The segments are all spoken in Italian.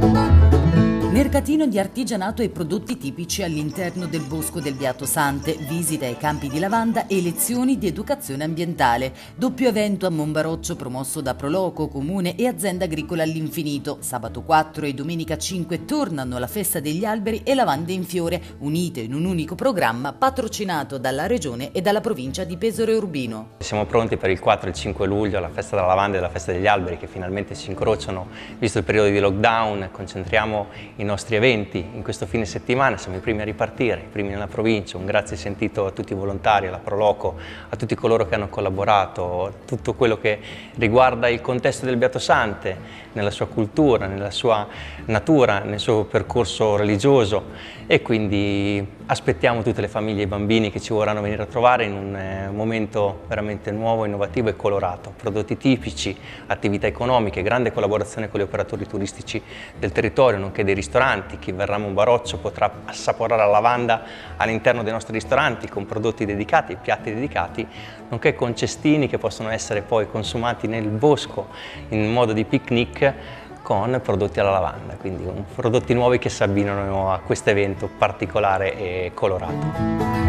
Mercatino di artigianato e prodotti tipici all'interno del Bosco del Beato Sante, visita ai campi di lavanda e lezioni di educazione ambientale. Doppio evento a Monbaroccio promosso da Proloco, Comune e Azienda Agricola All'Infinito. Sabato 4 e domenica 5 tornano la festa degli alberi e lavande in fiore, unite in un unico programma patrocinato dalla Regione e dalla provincia di Pesaro e Urbino. Siamo pronti per il 4 e il 5 luglio, la festa della lavanda e la festa degli alberi che finalmente si incrociano. Visto il periodo di lockdown, concentriamo i nostri eventi in questo fine settimana, siamo i primi a ripartire, i primi nella provincia. Un grazie sentito a tutti i volontari, alla Proloco, a tutti coloro che hanno collaborato, a tutto quello che riguarda il contesto del Beato Sante, nella sua cultura, nella sua natura, nel suo percorso religioso, e quindi aspettiamo tutte le famiglie e i bambini che ci vorranno venire a trovare in un momento veramente nuovo, innovativo e colorato. Prodotti tipici, attività economiche, grande collaborazione con gli operatori turistici del territorio, nonché dei ristoranti. Chi verrà a Monbaroccio potrà assaporare la lavanda all'interno dei nostri ristoranti con prodotti dedicati, piatti dedicati, nonché con cestini che possono essere poi consumati nel bosco in modo di picnic con prodotti alla lavanda, quindi prodotti nuovi che si abbinano a questo evento particolare e colorato.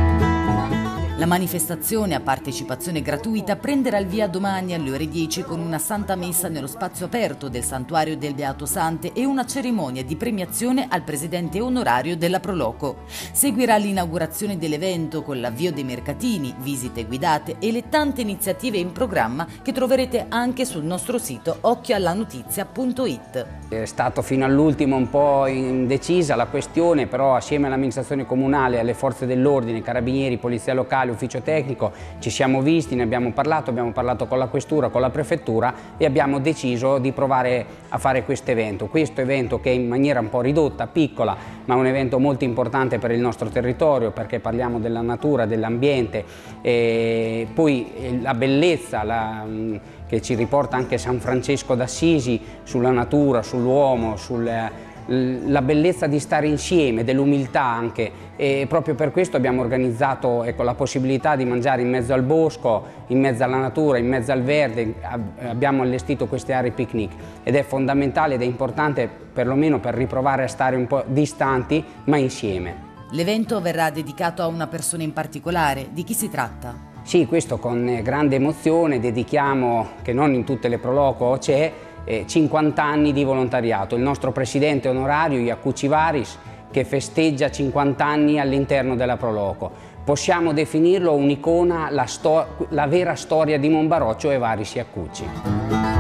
La manifestazione a partecipazione gratuita prenderà il via domani alle ore 10 con una santa messa nello spazio aperto del Santuario del Beato Sante e una cerimonia di premiazione al presidente onorario della Proloco. Seguirà l'inaugurazione dell'evento con l'avvio dei mercatini, visite guidate e le tante iniziative in programma che troverete anche sul nostro sito occhioallanotizia.it. È stato fino all'ultimo un po' indecisa la questione, però assieme all'amministrazione comunale, alle forze dell'ordine, carabinieri, polizia locale, ufficio tecnico, ci siamo visti, ne abbiamo parlato con la questura, con la prefettura e abbiamo deciso di provare a fare questo evento che è in maniera un po' ridotta, piccola, ma un evento molto importante per il nostro territorio perché parliamo della natura, dell'ambiente e poi la bellezza che ci riporta anche San Francesco d'Assisi sulla natura, sull'uomo, la bellezza di stare insieme, dell'umiltà anche, e proprio per questo abbiamo organizzato la possibilità di mangiare in mezzo al bosco, in mezzo alla natura, in mezzo al verde. Abbiamo allestito queste aree picnic ed è fondamentale ed è importante perlomeno per riprovare a stare un po' distanti ma insieme. L'evento verrà dedicato a una persona in particolare. Di chi si tratta? Sì, questo con grande emozione dedichiamo, che non in tutte le Proloco c'è, 50 anni di volontariato. Il nostro presidente onorario, Iacu Civaris, che festeggia 50 anni all'interno della Proloco. Possiamo definirlo un'icona, la vera storia di Monbaroccio e Varis Iacucci.